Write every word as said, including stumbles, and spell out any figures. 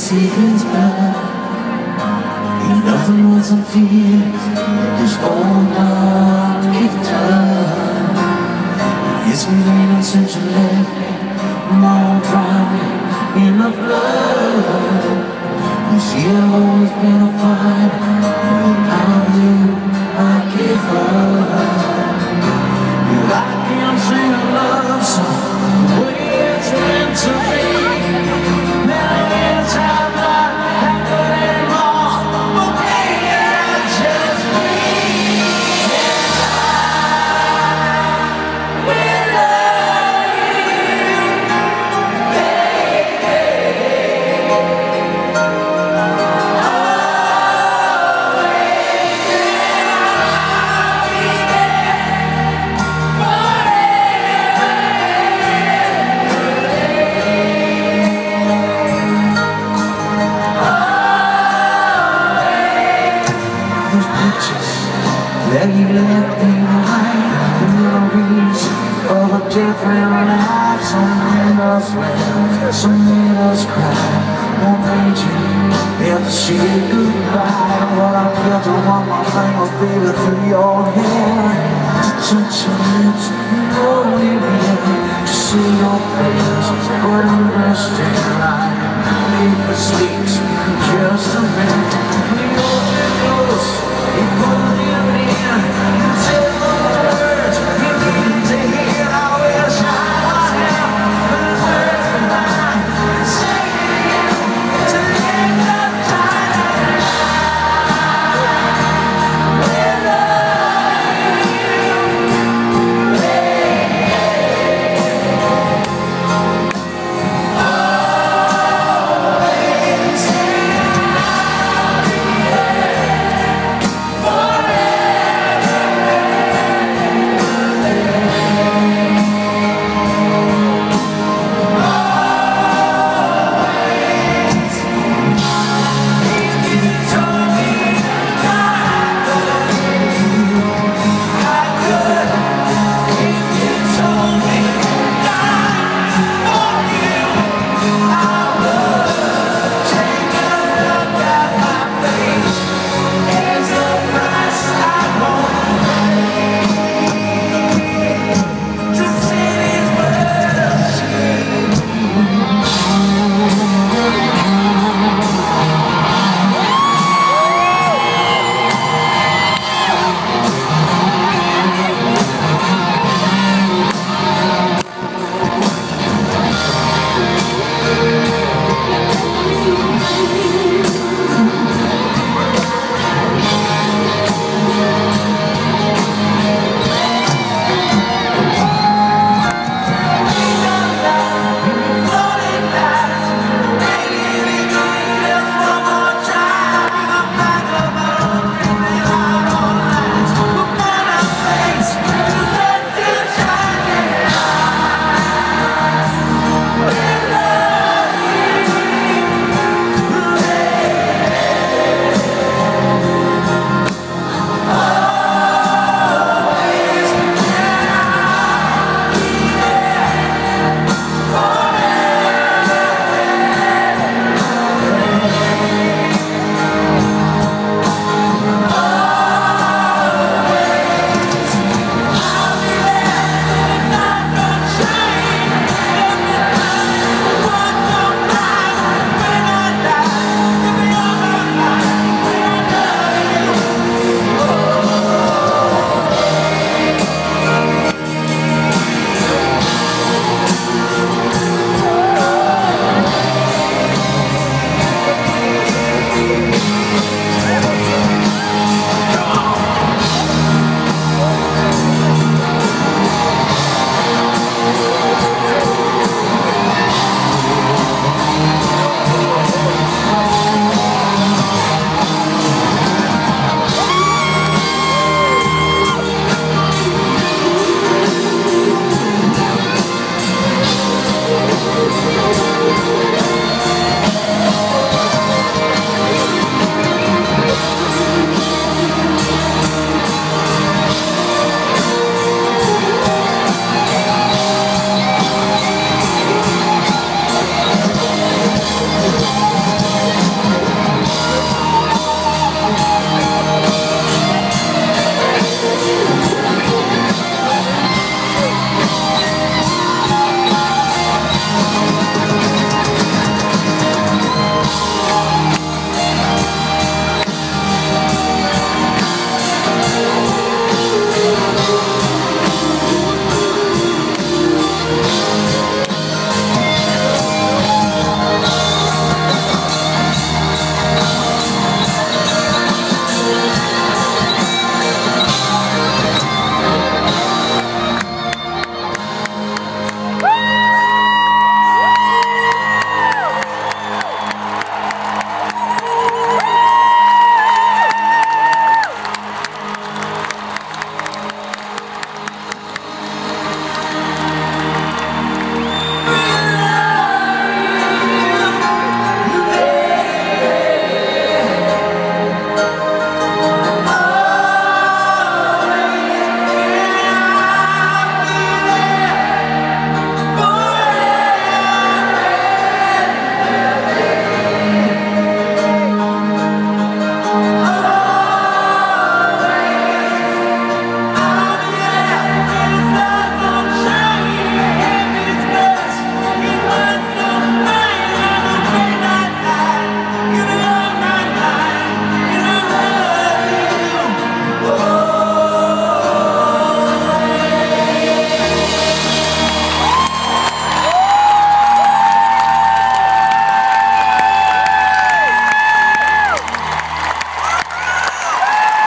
see his blood. Ain't nothing worth some fear that this old dog guitar. It's been raining since you left me, I'm all drowning in the flood. You see, I've always been a fighter, I knew I'd give up. I can't sing a love song the way it's meant to be. Now it's I'm not happy anymore, but maybe I just breathe. And I will love you, baby. That you left me behind, the memories of a different life. Some made us laugh, some made us cry. What made you have to say goodbye? What I felt to want my fingers, baby, through your hair, to touch your lips, you know we began to see your face, but I'm resting right. Paper sleeps, just a minute. We open close, you put it in.